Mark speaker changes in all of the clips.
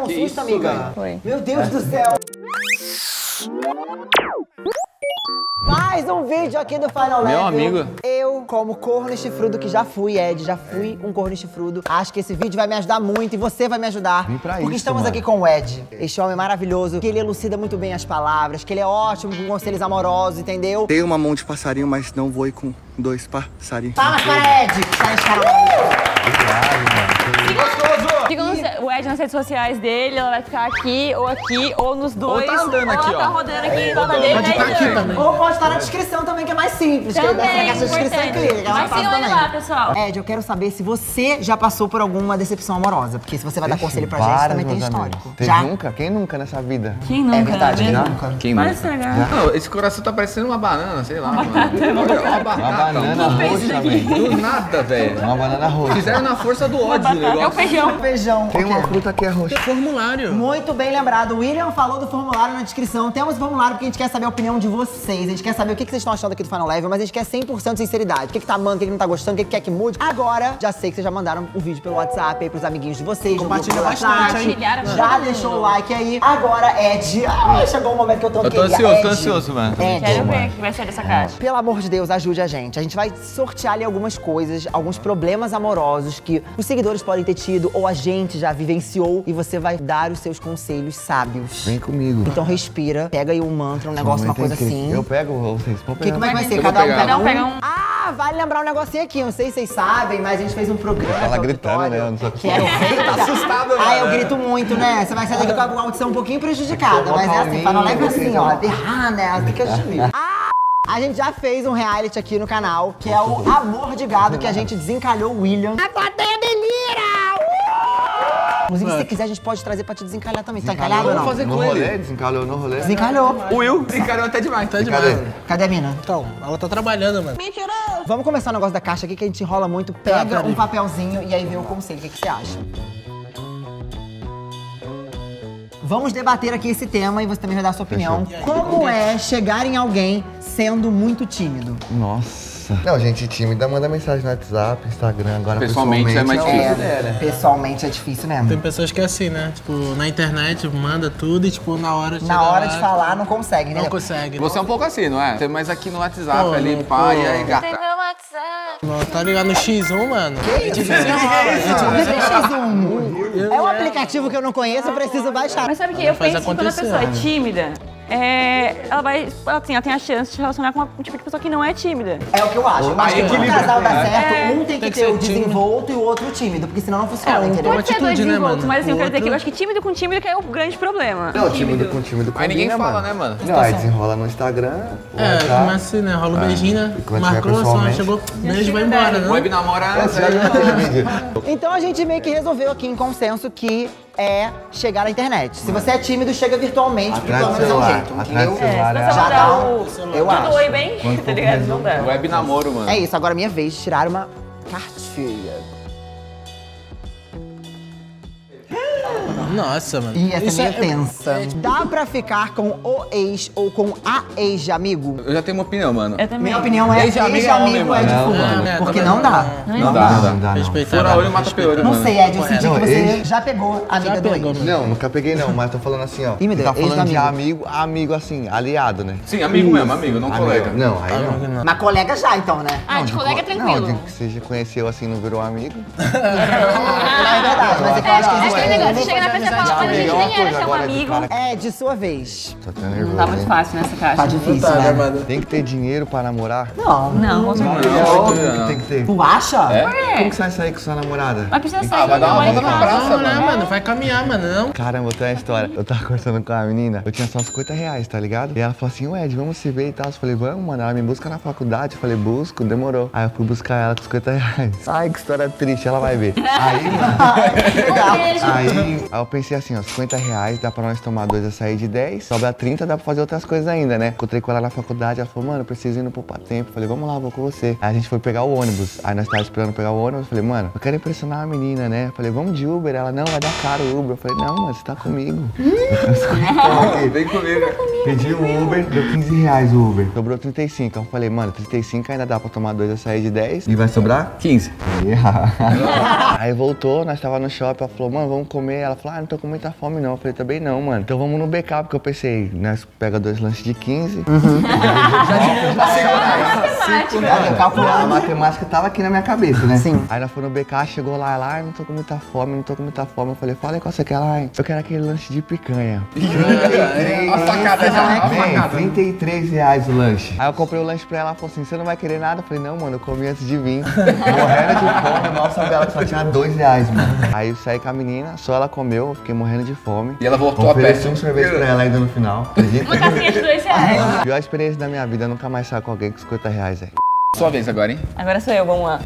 Speaker 1: um susto, amiga?
Speaker 2: Foi.
Speaker 1: Meu Deus do céu. Mais um vídeo aqui do Final Level.
Speaker 3: Meu amigo.
Speaker 1: Eu, como corno chifrudo que já fui, Ed, já fui um corno chifrudo, acho que esse vídeo vai me ajudar muito e você vai me ajudar.
Speaker 4: Vem pra
Speaker 1: porque
Speaker 4: isso,
Speaker 1: estamos
Speaker 4: mano.
Speaker 1: aqui com o Ed, este homem maravilhoso, que ele elucida muito bem as palavras, que ele é ótimo com conselhos amorosos, entendeu?
Speaker 4: Tenho uma mão de passarinho, mas não vou ir com 2 passarinhos.
Speaker 1: Palmas para Ed, que tá esse cara maravilhoso.
Speaker 2: Sigam o Ed nas redes sociais dele, ela vai ficar aqui, ou nos dois.
Speaker 3: Ou tá andando aqui,
Speaker 2: ela tá
Speaker 3: ó.
Speaker 2: rodando aqui em volta dele, né, Heitor?
Speaker 1: Ou pode estar na descrição também, que é mais simples. que
Speaker 2: Também,
Speaker 1: dessa caixa de descrição é
Speaker 2: importante.
Speaker 1: clear, que é mais
Speaker 2: Mas
Speaker 1: fácil
Speaker 2: sigam ele
Speaker 1: também.
Speaker 2: lá, pessoal.
Speaker 1: Ed, eu quero saber se você já passou por alguma decepção amorosa. Porque se você vai dar conselho pra gente, também tem histórico.
Speaker 4: Teve
Speaker 1: Já?
Speaker 4: nunca? Quem nunca nessa vida?
Speaker 2: Quem nunca,
Speaker 1: É verdade,
Speaker 2: né?
Speaker 1: quem
Speaker 4: Já?
Speaker 1: nunca?
Speaker 3: Quem
Speaker 2: Vai
Speaker 3: nunca?
Speaker 2: estragar.
Speaker 3: Não, esse coração tá parecendo uma banana, sei lá, mano. Uma batata.
Speaker 4: Uma banana roxa, velho.
Speaker 3: Do nada, velho.
Speaker 4: Uma banana roxa.
Speaker 3: Fizeram na força do ódio o
Speaker 2: É o
Speaker 3: negócio.
Speaker 2: feijão.
Speaker 1: Feijão.
Speaker 4: Tem uma
Speaker 1: Ok.
Speaker 4: fruta que é roxa.
Speaker 5: Formulário.
Speaker 1: Muito bem lembrado. O William falou do formulário na descrição. Temos o formulário porque a gente quer saber a opinião de vocês. A gente quer saber o que vocês estão achando aqui do Final Level, mas a gente quer 100% de sinceridade. O que tá amando, o que não tá gostando, o que quer que mude. Agora, já sei que vocês já mandaram o vídeo pelo WhatsApp aí pros amiguinhos de vocês.
Speaker 5: Compartilha
Speaker 1: no grupo do
Speaker 5: bastante,
Speaker 1: WhatsApp.
Speaker 5: hein?
Speaker 2: Compartilharam
Speaker 1: Já
Speaker 2: todo
Speaker 1: deixou o
Speaker 2: mundo.
Speaker 1: like aí. Agora, Ed. Chegou o momento que eu tô
Speaker 3: Eu tô
Speaker 1: querendo.
Speaker 3: ansioso, tô
Speaker 1: Ed.
Speaker 3: ansioso, mano.
Speaker 1: Ed.
Speaker 2: Quero ver o que vai sair dessa caixa.
Speaker 1: Pelo amor de Deus, ajude a gente. A gente vai sortear ali algumas coisas, alguns problemas amorosos que os seguidores podem ter tido ou a gente já vivenciou e você vai dar os seus conselhos sábios.
Speaker 4: Vem comigo.
Speaker 1: Então respira, pega aí um mantra, um negócio, uma
Speaker 4: Momento
Speaker 1: coisa
Speaker 4: incrível.
Speaker 1: assim.
Speaker 4: Eu pego ou vocês? Vou pegar.
Speaker 1: Como é que vai ser?
Speaker 3: Eu vou
Speaker 1: Cada um
Speaker 3: pegar.
Speaker 1: pega
Speaker 2: Cada um
Speaker 1: um?
Speaker 2: pega um.
Speaker 1: Ah, vale lembrar um negocinho aqui. Não sei se vocês sabem, mas a gente fez um programa.
Speaker 4: Fala
Speaker 1: que é o
Speaker 4: gritando,
Speaker 1: Vitória,
Speaker 4: né? Eu não sou
Speaker 1: que era o rei da...
Speaker 3: assustado,
Speaker 1: Ah, eu
Speaker 3: mano.
Speaker 1: grito muito, né? Você vai sair daqui com a audição um pouquinho prejudicada. Mas é assim, Final Level é assim, ó. Berrar, né? Fica chimido. A gente já fez um reality aqui no canal, que é o Amor de Gado, que a gente desencalhou o William. A plateia delira! Inclusive, se você quiser, a gente pode trazer pra te desencalhar também. Tá encalhado ou não?
Speaker 3: fazer
Speaker 4: No
Speaker 3: com ele.
Speaker 4: rolê? Desencalhou no rolê?
Speaker 1: Desencalhou.
Speaker 3: O Will brincaram até demais.
Speaker 5: Tá demais.
Speaker 4: Cadê?
Speaker 5: Mano.
Speaker 1: Cadê a mina?
Speaker 5: Então, ela tá trabalhando, mano.
Speaker 1: Vamos começar o negócio da caixa aqui, que a gente enrola muito. Pega
Speaker 5: peraí.
Speaker 1: um papelzinho e aí vê o conselho. O que você acha? Vamos debater aqui esse tema e você também vai dar a sua opinião. Como é chegar em alguém sendo muito tímido?
Speaker 4: Nossa. Não, gente tímida manda mensagem no WhatsApp, Instagram, agora
Speaker 3: Pessoalmente é mais difícil.
Speaker 1: Pessoalmente é difícil mesmo.
Speaker 5: Tem pessoas que é assim, né? Tipo, na internet manda tudo e, tipo, na hora de
Speaker 1: Na
Speaker 5: chegar
Speaker 1: hora
Speaker 5: lá,
Speaker 1: de falar, não consegue, né?
Speaker 5: não consegue.
Speaker 3: Você é um pouco assim, não é? Mas aqui no WhatsApp,
Speaker 5: Pô,
Speaker 3: ali,
Speaker 5: não,
Speaker 3: pá,
Speaker 5: pô.
Speaker 3: e aí, gata.
Speaker 2: Tem meu WhatsApp.
Speaker 5: Não, tá ligado no X1, mano? É difícil.
Speaker 1: É um aplicativo que eu não conheço, eu preciso baixar.
Speaker 2: Mas sabe o que? Eu
Speaker 5: Faz
Speaker 2: penso que quando a
Speaker 5: acontecer,
Speaker 2: pessoa é
Speaker 5: né?
Speaker 2: tímida, ela tem a chance de se relacionar com um tipo de pessoa que não é tímida.
Speaker 1: É o que eu acho. Eu acho que pra um casal dar certo,
Speaker 2: É.
Speaker 1: um tem que
Speaker 5: Tem que
Speaker 1: ter
Speaker 5: ser
Speaker 1: o desenvolto e o outro tímido, porque senão não funciona,
Speaker 5: um
Speaker 1: entendeu?
Speaker 2: Pode ser dois
Speaker 5: atitude, né,
Speaker 2: desenvoltos,
Speaker 5: mano?
Speaker 2: mas assim, eu quero dizer que eu
Speaker 5: Outro-
Speaker 2: acho que tímido com tímido que é o grande problema.
Speaker 4: Não, tímido com tímido
Speaker 3: Mas ninguém
Speaker 4: combina,
Speaker 3: fala, né, mano?
Speaker 4: Não, aí desenrola no Instagram,
Speaker 5: É,
Speaker 4: WhatsApp.
Speaker 5: começa assim, né? Rola um beijinho, né?
Speaker 4: E quando
Speaker 5: Marcou,
Speaker 4: tiver
Speaker 5: só
Speaker 4: pessoalmente?
Speaker 5: chegou, beijo, vai embora, né?
Speaker 3: Web namora.
Speaker 4: Você já viu aquele vídeo?
Speaker 1: Então a gente meio que resolveu aqui em consenso que é chegar na internet. Se você é tímido, chega virtualmente, porque
Speaker 4: Atrás
Speaker 1: pelo
Speaker 4: do
Speaker 1: menos é um
Speaker 4: celular,
Speaker 1: jeito,
Speaker 4: atrás do
Speaker 1: entendeu?
Speaker 4: celular.
Speaker 2: Se você
Speaker 1: Já
Speaker 2: mandar
Speaker 1: dá
Speaker 2: o
Speaker 1: eu
Speaker 2: tudo
Speaker 1: acho.
Speaker 2: oi bem, tá ligado? Não dá.
Speaker 3: Web namoro, mano.
Speaker 1: É isso, agora é minha vez de tirar uma cartilha.
Speaker 5: Nossa, mano.
Speaker 1: E essa
Speaker 5: Isso
Speaker 1: é meio tensa. Dá pra ficar com o ex ou com a ex de amigo?
Speaker 3: Eu já tenho uma opinião, mano.
Speaker 2: Eu também.
Speaker 1: Minha opinião é
Speaker 3: Ex de amigo é homem,
Speaker 1: é de
Speaker 3: mano.
Speaker 4: Não,
Speaker 1: fulano,
Speaker 5: não,
Speaker 1: porque
Speaker 5: não,
Speaker 1: não dá.
Speaker 3: Não dá, não dá.
Speaker 4: Não dá, não.
Speaker 5: Respeitar.
Speaker 3: Fura olho, mata peolho,
Speaker 1: Não
Speaker 3: mano.
Speaker 1: sei, Ed, eu senti
Speaker 4: Não,
Speaker 1: que você
Speaker 4: ex-
Speaker 1: já pegou a amiga
Speaker 5: Já
Speaker 1: do
Speaker 5: pegou,
Speaker 1: ex.
Speaker 5: mano.
Speaker 4: Não, nunca peguei não, mas tô falando assim, ó.
Speaker 1: Ih, meu Deus,
Speaker 4: Tá falando de
Speaker 1: ex-amigo.
Speaker 4: amigo assim, aliado, né?
Speaker 3: Sim, amigo mesmo, amigo, não
Speaker 4: Amigo.
Speaker 3: colega.
Speaker 4: Não, aí não.
Speaker 1: Mas colega já, então, né?
Speaker 2: Ah, de colega é
Speaker 4: Não,
Speaker 2: tranquilo.
Speaker 4: de que você já conheceu assim, não virou amigo.
Speaker 1: Não é verdade, mas é que eu acho que
Speaker 2: Acho que é legal,
Speaker 1: existe.
Speaker 2: você chega na pessoa e fala, olha, a gente nem era seu amigo.
Speaker 1: É, de sua vez.
Speaker 4: Tô tão
Speaker 2: Não
Speaker 4: nervoso.
Speaker 2: tá muito
Speaker 4: hein?
Speaker 2: fácil nessa
Speaker 1: Tá
Speaker 2: caixa.
Speaker 1: difícil,
Speaker 5: Tá,
Speaker 1: né?
Speaker 5: mano.
Speaker 4: Tem que ter dinheiro pra namorar?
Speaker 1: Não.
Speaker 2: Não, com certeza.
Speaker 4: É óbvio que tem que ter.
Speaker 1: Tu acha?
Speaker 4: Como que você vai sair com sua namorada?
Speaker 2: Mas precisa sair,
Speaker 3: vai dar uma
Speaker 2: vai
Speaker 3: volta na
Speaker 2: em casa.
Speaker 3: praça,
Speaker 5: Não,
Speaker 3: mano.
Speaker 5: né, mano? Vai caminhar, mano. Não.
Speaker 4: Caramba, eu tenho uma história. Eu tava conversando com a menina, eu tinha só R$50, tá ligado? E ela falou assim, Ed, vamos se ver e tal. Eu falei, vamos, mano. Ela me busca na faculdade. Eu falei, busco, demorou. Aí eu fui buscar ela com R$50. Ai, que história triste, ela vai ver. Aí, mano.
Speaker 2: Beijo.
Speaker 4: Aí eu pensei assim, ó, R$50, dá pra nós tomar 2 açaí de 10, sobra 30, dá pra fazer outras coisas ainda, né? Encontrei com ela na faculdade, ela falou, mano, eu preciso ir no Poupa Tempo. Falei, vamos lá, vou com você. Aí a gente foi pegar o ônibus, aí nós tava esperando pegar o ônibus, eu falei, mano, eu quero impressionar a menina, né? Falei, vamos de Uber. Ela, não, vai dar caro o Uber. Eu falei, não, mano, você tá comigo.
Speaker 3: Vem comigo.
Speaker 4: Pedi o Uber, deu R$15 o Uber. Sobrou 35, então eu falei, mano, 35 ainda dá pra tomar 2 açaí de 10 e vai sobrar
Speaker 3: 15.
Speaker 4: Aí voltou, nós tava no shopping. shopping, ela falou, mano, vamos comer. Ela falou, não tô com muita fome não. Eu falei, também não, mano. Então vamos no BK, porque eu pensei, nós pega 2 lanches de 15. A matemática tava aqui na minha cabeça, né?
Speaker 1: Sim.
Speaker 4: Aí nós fomos no BK, chegou lá, não tô com muita fome, não tô com muita fome. Eu falei, fala aí qual você quer lá, hein? Eu quero aquele lanche de picanha.
Speaker 3: A facada já, a facada.
Speaker 4: 33 reais o lanche. Aí eu comprei o lanche pra ela, ela falou assim, você não vai querer nada? Eu falei, não, mano, eu comi antes de vir. Morrendo de fome, mal sabia ela que só tinha 2 reais, mano. Aí eu saí com a menina, só ela comeu, eu fiquei morrendo de fome.
Speaker 3: E ela voltou a pé.
Speaker 4: Ofereci um sorvete pra ela ainda no final, acredita?
Speaker 2: Uma casquinha de 2 reais.
Speaker 4: Pior experiência da minha vida, eu nunca mais saio com alguém com 50 reais, velho.
Speaker 3: Sua vez agora, hein?
Speaker 2: Agora sou eu, vamos lá.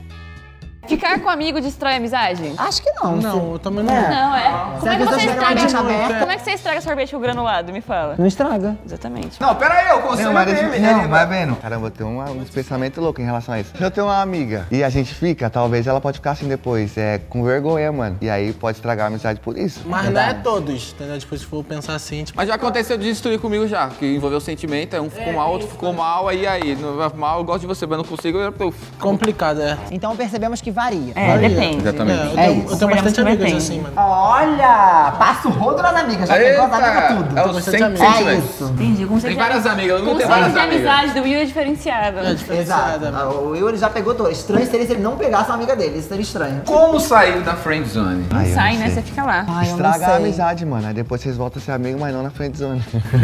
Speaker 2: Ficar com amigo destrói a amizade?
Speaker 1: Acho que não.
Speaker 5: Não, eu também não.
Speaker 2: Não, é. Como é que você estraga?
Speaker 1: aberta?
Speaker 2: Como é que você estraga sorvete com granulado? Me fala.
Speaker 1: Não estraga.
Speaker 2: Exatamente.
Speaker 3: Não, pera aí, eu consigo dele.
Speaker 4: Não, vai vendo. Caramba, eu tenho uns pensamentos loucos em relação a isso. Se eu tenho uma amiga e a gente fica, talvez ela pode ficar assim depois, com vergonha, mano. E aí pode estragar a amizade por isso.
Speaker 5: Mas não é todos, entendeu? Depois se for pensar assim, tipo...
Speaker 3: Mas já aconteceu de destruir comigo já, que envolveu sentimento, aí um ficou mal, outro ficou mal, aí, não vai mal, eu gosto de você, mas não consigo, eu...
Speaker 5: Complicado, é.
Speaker 1: Então percebemos que varia.
Speaker 2: Depende.
Speaker 3: Exatamente.
Speaker 5: Eu tenho bastante amigas assim, mano.
Speaker 1: Olha, passa o rodo nas amigas, já pegou as amigas tudo.
Speaker 3: É o
Speaker 5: bastante
Speaker 3: 100%
Speaker 5: amigo.
Speaker 1: É
Speaker 3: velho.
Speaker 1: isso.
Speaker 2: Entendi.
Speaker 3: Tem várias amigas, eu não tenho
Speaker 2: Conceito
Speaker 3: várias
Speaker 2: de
Speaker 3: amigas.
Speaker 2: amizade do Will é diferenciado.
Speaker 5: É diferenciada.
Speaker 1: Exato. O Will ele já pegou todo. Estranho seria se ele não pegasse uma amiga dele. Isso seria estranho.
Speaker 3: Como sair da friend zone?
Speaker 4: Aí eu
Speaker 2: Sai,
Speaker 4: não
Speaker 2: né?
Speaker 4: sei.
Speaker 2: Você fica lá.
Speaker 1: Ai, eu não
Speaker 4: Estraga a
Speaker 1: sei.
Speaker 4: amizade, mano. Aí depois vocês voltam a ser amigos, mas não na frente zone.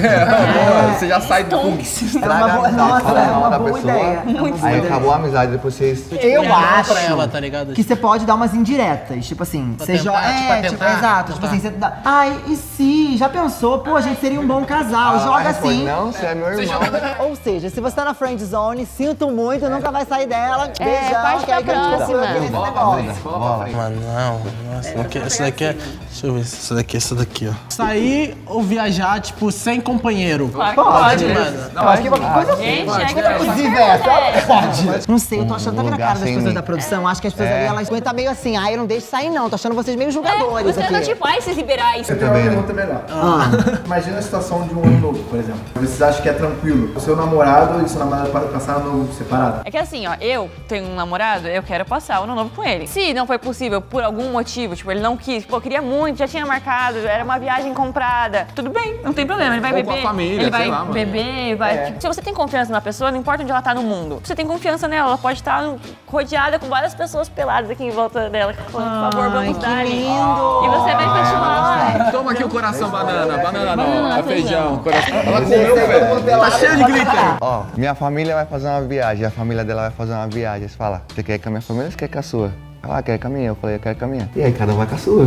Speaker 3: Você já sai do...
Speaker 1: É uma boa, nossa,
Speaker 4: fala
Speaker 1: é
Speaker 4: mal
Speaker 1: uma
Speaker 4: da
Speaker 1: boa
Speaker 4: pessoa.
Speaker 1: ideia. É uma boa
Speaker 4: Aí
Speaker 1: ideia.
Speaker 4: acabou a amizade, depois vocês...
Speaker 1: Eu acho
Speaker 5: pra ela, tá ligado?
Speaker 1: que você pode dar umas indiretas, tipo assim,
Speaker 5: Pra
Speaker 1: você
Speaker 5: tentar,
Speaker 1: joga,
Speaker 5: pra tentar,
Speaker 1: exato, tipo assim, você dá, ai, e se, já pensou, pô, a gente seria um bom casal,
Speaker 4: Ela
Speaker 1: joga
Speaker 4: responde,
Speaker 1: assim.
Speaker 4: não, você é meu irmão.
Speaker 1: Ou seja, se você tá na friend zone, sinto muito, nunca vai sair dela, beijão,
Speaker 2: parte
Speaker 1: que aí
Speaker 2: pra
Speaker 1: continua
Speaker 2: próxima.
Speaker 1: aquele
Speaker 3: Bola pra
Speaker 1: negócio.
Speaker 3: frente, bola pra frente.
Speaker 5: Mano, não. Nossa, esse daqui é... Deixa eu ver. Esse daqui, ó. Sair ou viajar, tipo, sem companheiro.
Speaker 2: Claro que
Speaker 1: Pode,
Speaker 5: mano.
Speaker 1: Eu acho que uma coisa
Speaker 2: Gente,
Speaker 1: assim.
Speaker 2: é que
Speaker 1: Inclusive, pode. Não sei, eu tô achando, tá vendo a
Speaker 4: lugar
Speaker 1: cara das
Speaker 4: sem
Speaker 1: pessoas
Speaker 4: mim.
Speaker 1: da produção? Acho que as pessoas ali, elas aguentam meio assim, ai, eu não deixo sair não, tô achando vocês meio julgadores
Speaker 2: Você
Speaker 1: aqui.
Speaker 2: tá tipo, ai, vocês liberais.
Speaker 6: Eu tenho uma
Speaker 4: Também, né?
Speaker 6: pergunta melhor. Imagina a situação de um ano novo, por exemplo. Vocês acham que é tranquilo? O seu namorado e seu namorado podem passar ano novo separado?
Speaker 2: É que assim, ó, eu tenho um namorado, eu quero passar o ano novo com ele. Se não foi possível por algum motivo, tipo, ele não quis, pô, queria muito, já tinha marcado, era uma viagem comprada, tudo bem, não tem problema, ele vai
Speaker 3: Ou com a
Speaker 2: beber.
Speaker 3: família,
Speaker 2: ele vai
Speaker 3: sei lá, mano.
Speaker 2: beber, vai. Tipo, se você tem confiança na pessoa, não importa onde ela tá no mundo. Você tem confiança nela, ela pode estar rodeada com várias pessoas peladas aqui em volta dela, falando, por favor, vamos
Speaker 1: que
Speaker 2: dar.
Speaker 1: lindo.
Speaker 2: E você vai continuar lá.
Speaker 3: Toma aqui o coração banana, banana não,
Speaker 2: Banana,
Speaker 3: é feijão,
Speaker 2: feijão.
Speaker 3: coração. Ela comeu, velho.
Speaker 5: Tá cheio de glitter.
Speaker 4: Ó, minha família vai fazer uma viagem, a família dela vai fazer uma viagem. Você fala, você quer ir com a minha família ou você quer ir com a sua? Ela quer ir com a minha, eu falei, eu quero ir com a minha. E aí, cada um vai com a sua.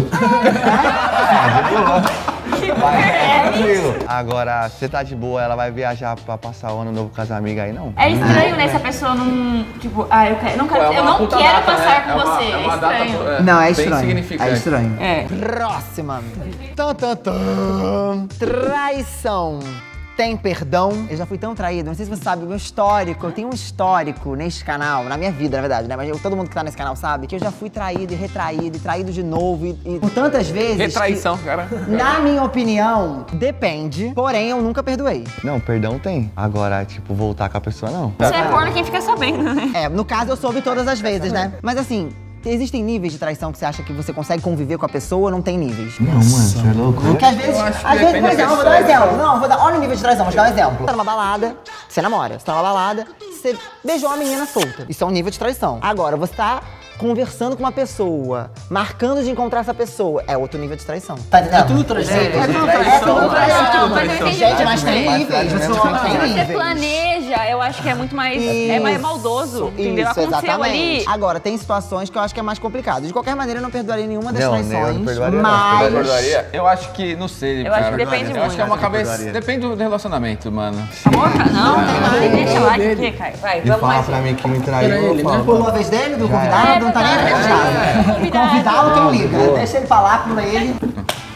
Speaker 4: Tranquilo. Agora, você tá de boa, ela vai viajar pra passar o ano novo com as amigas aí, não?
Speaker 2: É estranho, né, se a pessoa não, tipo, eu quero, não quero,
Speaker 3: Pô, é
Speaker 2: eu
Speaker 3: uma
Speaker 2: não
Speaker 3: puta
Speaker 2: quero
Speaker 3: data,
Speaker 2: passar
Speaker 3: né?
Speaker 2: com você,
Speaker 3: É uma data,
Speaker 2: estranho.
Speaker 1: Não, é
Speaker 3: bem
Speaker 1: estranho.
Speaker 3: significante.
Speaker 1: É estranho.
Speaker 2: É.
Speaker 1: Próxima. Tan, tan, tan. Traição. Tem perdão? Eu já fui tão traído, não sei se você sabe, o meu histórico, eu tenho um histórico neste canal, na minha vida, na verdade, né? Mas todo mundo que tá nesse canal sabe que eu já fui traído e traído de novo e por tantas vezes.
Speaker 3: Retraição, cara.
Speaker 1: Na minha opinião, depende, porém eu nunca perdoei.
Speaker 4: Não, perdão tem. Agora, tipo, voltar com a pessoa, não.
Speaker 2: Você é corno quem fica sabendo, né?
Speaker 1: É, no caso eu soube todas as vezes, né? Mas assim, existem níveis de traição que você acha que você consegue conviver com a pessoa ou não tem níveis?
Speaker 4: Não, mano, você é louco.
Speaker 1: Porque às vezes,
Speaker 3: acho que
Speaker 1: às vezes, por
Speaker 3: depende da
Speaker 1: exemplo, vou dar um
Speaker 3: pessoa.
Speaker 1: exemplo. Não, vou dar, olha o nível de traição, vou te dar um exemplo. Você tá numa balada, você namora. Você tá numa balada, você beijou uma menina solta. Isso é um nível de traição. Agora, você tá conversando com uma pessoa, marcando de encontrar essa pessoa, é outro nível de traição. Tá entendendo?
Speaker 5: É tudo traição.
Speaker 1: É tudo traição.
Speaker 2: Mas eu entendi.
Speaker 1: Gente, mas tem
Speaker 4: Mas
Speaker 1: níveis,
Speaker 4: traição
Speaker 1: pessoal,
Speaker 4: mesmo
Speaker 1: tem
Speaker 2: Você
Speaker 1: níveis.
Speaker 2: planeja, eu acho que é muito mais, é mais maldoso, entendeu?
Speaker 1: Isso,
Speaker 2: Aconteceu
Speaker 1: exatamente.
Speaker 2: ali.
Speaker 1: Agora, tem situações que eu acho que é mais complicado. De qualquer maneira, eu não perdoaria nenhuma das
Speaker 4: Não,
Speaker 1: traições.
Speaker 4: eu não perdoaria, não.
Speaker 1: mas...
Speaker 3: Eu perdoaria? Eu acho que, não sei,
Speaker 2: Eu
Speaker 3: cara.
Speaker 2: acho que depende
Speaker 3: Eu acho que é uma
Speaker 2: muito.
Speaker 3: cabeça...
Speaker 4: Perdoaria.
Speaker 3: Depende do relacionamento, mano.
Speaker 2: Amor, não, deixa lá, o que, Caio? Vai,
Speaker 4: E
Speaker 2: vamos
Speaker 4: fala
Speaker 2: mais.
Speaker 4: pra mim que me traiu,
Speaker 5: Era ele,
Speaker 4: eu falo,
Speaker 5: né?
Speaker 1: Pulou a vez dele, do
Speaker 4: Já
Speaker 1: convidado,
Speaker 2: era.
Speaker 1: não tá nem
Speaker 2: É
Speaker 1: atrás.
Speaker 2: verdade.
Speaker 1: Convidá-lo, quem liga. Deixa ele falar, pula ele.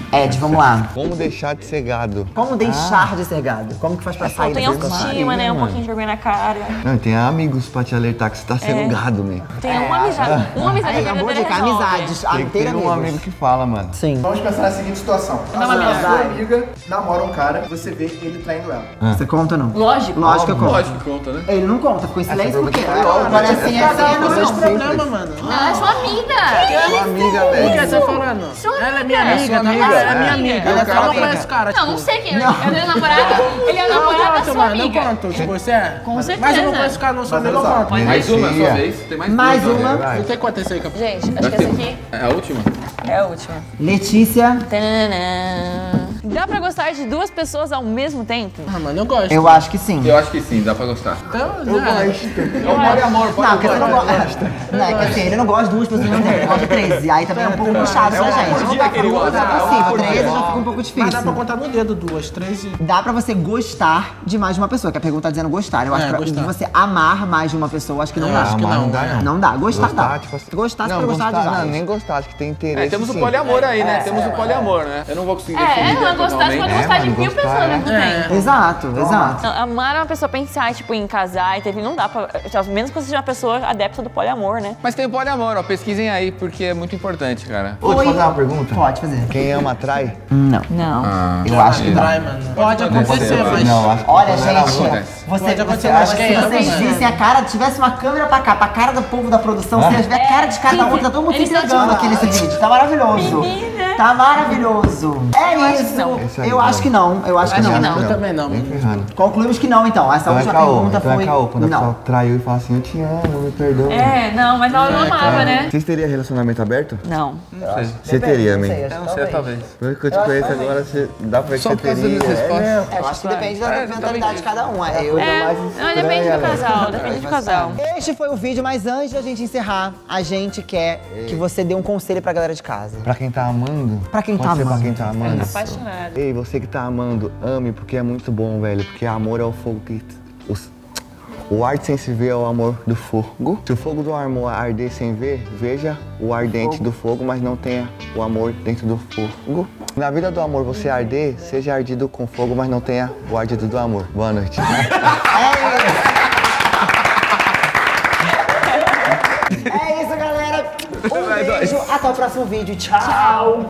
Speaker 1: Ed, vamos lá.
Speaker 4: Como deixar de ser gado?
Speaker 1: Como deixar de ser gado? Como que faz pra sair
Speaker 2: Tem
Speaker 1: dessa
Speaker 2: autoestima, né? Um pouquinho de vergonha na cara.
Speaker 4: Não, tem amigos pra te alertar que você tá sendo gado, man.
Speaker 2: Tem uma amizade. Uma amizade
Speaker 1: Aí, acabou de
Speaker 2: verdadeira
Speaker 1: ficar
Speaker 2: resolve.
Speaker 1: amizades.
Speaker 4: Tem que
Speaker 1: Inteira
Speaker 4: ter um amigo que fala, mano.
Speaker 1: Sim.
Speaker 6: Vamos pensar na seguinte situação.
Speaker 2: Dá uma
Speaker 6: A sua
Speaker 1: amizade.
Speaker 6: amiga namora um cara e você vê ele traindo ela.
Speaker 1: Você conta ou não?
Speaker 2: Lógico.
Speaker 1: Lógico que eu conto.
Speaker 3: Lógico que conta, né?
Speaker 1: Ele não conta, ficou em silêncio por quê?
Speaker 4: pergunta foi
Speaker 1: Agora
Speaker 4: óbvia.
Speaker 1: assim, assim,
Speaker 5: Não,
Speaker 1: não.
Speaker 5: não problema, mano.
Speaker 2: Ela é sua amiga.
Speaker 4: Sua amiga,
Speaker 5: O que
Speaker 4: velho.
Speaker 5: você tá falando? Ela é minha amiga, tá?
Speaker 3: amiga,
Speaker 5: Ela é
Speaker 3: é.
Speaker 5: minha amiga.
Speaker 1: Ela é
Speaker 5: Eu
Speaker 1: sua
Speaker 5: não
Speaker 1: amiga.
Speaker 5: conheço o cara,
Speaker 2: Não, não
Speaker 5: tipo.
Speaker 2: sei quem é. É meu namorado. Ele é o
Speaker 5: Não
Speaker 2: namorado da
Speaker 5: conto,
Speaker 2: sua
Speaker 5: mano, não
Speaker 2: amiga.
Speaker 5: conto. Tipo, você é.
Speaker 2: Com certeza.
Speaker 5: Mas eu não conheço o cara, não sou amigo, eu
Speaker 6: Mas
Speaker 5: conto.
Speaker 3: Mais uma,
Speaker 4: Merecia.
Speaker 3: sua vez. Tem mais
Speaker 1: Mais
Speaker 3: duas,
Speaker 1: uma.
Speaker 3: né?
Speaker 5: Não tem quanto esse aí, capô?
Speaker 2: Gente, acho que essa aqui
Speaker 3: É a última?
Speaker 2: é a última.
Speaker 1: Letícia,
Speaker 2: Tananã. Dá pra gostar de duas pessoas ao mesmo tempo?
Speaker 5: Ah, mano, eu gosto.
Speaker 1: eu acho que sim.
Speaker 3: Eu acho que sim, dá pra gostar.
Speaker 5: Então,
Speaker 4: Eu
Speaker 5: já.
Speaker 4: gosto.
Speaker 1: Não, porque você não gosta. Não, é que assim, ele não gosta de duas pessoas ao mesmo tempo, ele gosta de 13. Aí também é um pouco puxado pra gente. Não dá pra
Speaker 3: ele gosta.
Speaker 1: gostar
Speaker 3: É
Speaker 1: sim,
Speaker 3: uma
Speaker 1: por
Speaker 3: por
Speaker 1: 13
Speaker 3: dia.
Speaker 1: já fica um pouco
Speaker 5: Mas dá pra
Speaker 1: difícil.
Speaker 5: contar no dedo duas, três e...
Speaker 1: Dá pra você gostar de mais de uma pessoa, que a pergunta tá dizendo gostar. Eu acho que pra
Speaker 5: gostar.
Speaker 1: você amar mais de uma pessoa, acho que não dá.
Speaker 5: acho que não
Speaker 4: dá, não.
Speaker 1: Não dá. Gostar dá.
Speaker 4: Tipo assim,
Speaker 1: Gostar, você
Speaker 4: não,
Speaker 1: pode gostar de
Speaker 4: não,
Speaker 1: vários.
Speaker 4: nem gostar, acho que tem interesse.
Speaker 3: É, temos o
Speaker 4: sim.
Speaker 3: poliamor aí, né? Temos o poliamor, né? Eu não vou conseguir definir
Speaker 2: Não é gostar, você
Speaker 3: totalmente.
Speaker 2: pode gostar de
Speaker 4: mano,
Speaker 2: mil
Speaker 4: gostar,
Speaker 2: pessoas ao mesmo
Speaker 5: é.
Speaker 2: tempo.
Speaker 1: Exato, exato.
Speaker 2: Não, amar uma pessoa pensar, tipo, em casar e ter filho, não dá pra... Mesmo que você seja uma pessoa adepta do poliamor, né?
Speaker 3: Mas tem o poliamor, ó. Pesquisem aí, porque é muito importante, cara.
Speaker 4: Pô, te fazer uma pergunta?
Speaker 1: Pode fazer.
Speaker 4: Quem ama atrai?
Speaker 1: Não.
Speaker 2: Não.
Speaker 1: Eu acho que não.
Speaker 5: Trai, mano. Pode acontecer,
Speaker 3: vai.
Speaker 5: mas...
Speaker 4: Não, acho que
Speaker 1: Olha,
Speaker 4: quando era
Speaker 1: gente,
Speaker 4: amor.
Speaker 5: Pode acontecer,
Speaker 1: você
Speaker 5: mas
Speaker 1: se
Speaker 5: quem ama,
Speaker 1: vocês
Speaker 5: mano?
Speaker 1: vissem a cara, tivesse uma câmera pra cá, pra cara do povo da produção, se tiver a cara de cada um, tá todo mundo se
Speaker 2: Eles estão
Speaker 1: entregando
Speaker 2: tipo,
Speaker 1: aqui nesse vídeo. Tá maravilhoso.
Speaker 2: Menina.
Speaker 1: Tá maravilhoso. É
Speaker 2: Eu acho que
Speaker 1: isso.
Speaker 2: não.
Speaker 4: Esse aí
Speaker 1: Eu acho que não. Eu acho que
Speaker 2: Acho que
Speaker 1: não.
Speaker 2: não.
Speaker 5: Eu também não.
Speaker 4: Nem ferrando.
Speaker 1: Concluímos que não, então. Essa
Speaker 4: Então é
Speaker 1: última
Speaker 4: caô,
Speaker 1: pergunta
Speaker 4: então
Speaker 1: foi.
Speaker 4: é caô. Quando a
Speaker 1: Não.
Speaker 4: pessoa traiu e fala assim, eu te amo, me perdoa.
Speaker 2: Não, mas ela não amava, né?
Speaker 4: Vocês teriam relacionamento aberto?
Speaker 2: Não.
Speaker 4: Você teria, man.
Speaker 3: Eu não sei, talvez.
Speaker 4: Pelo que eu te conheço agora, você dá pra ver que
Speaker 3: Só
Speaker 4: você
Speaker 3: por causa
Speaker 4: teria.
Speaker 3: das respostas.
Speaker 1: Eu acho que depende da mentalidade de cada um. Eu
Speaker 2: Não, depende do casal, depende do casal.
Speaker 1: Este foi o vídeo, mas antes da gente encerrar, a gente quer que você dê um conselho pra galera de casa.
Speaker 4: Pra quem tá amando.
Speaker 1: Pra quem
Speaker 4: pode
Speaker 1: tá
Speaker 4: ser
Speaker 1: amando.
Speaker 4: Pra quem tá amando.
Speaker 2: Apaixonada.
Speaker 4: Ei, você que tá amando, ame, porque é muito bom, velho. Porque amor é o fogo que... O arde sem se ver é o amor do fogo. Se o fogo do amor arder sem ver, veja o ardente do fogo, mas não tenha o amor dentro do fogo. Na vida do amor, você arder, seja ardido com fogo, mas não tenha o ardido do amor. Boa noite.
Speaker 1: É isso, galera. Um beijo. Até o próximo vídeo. Tchau.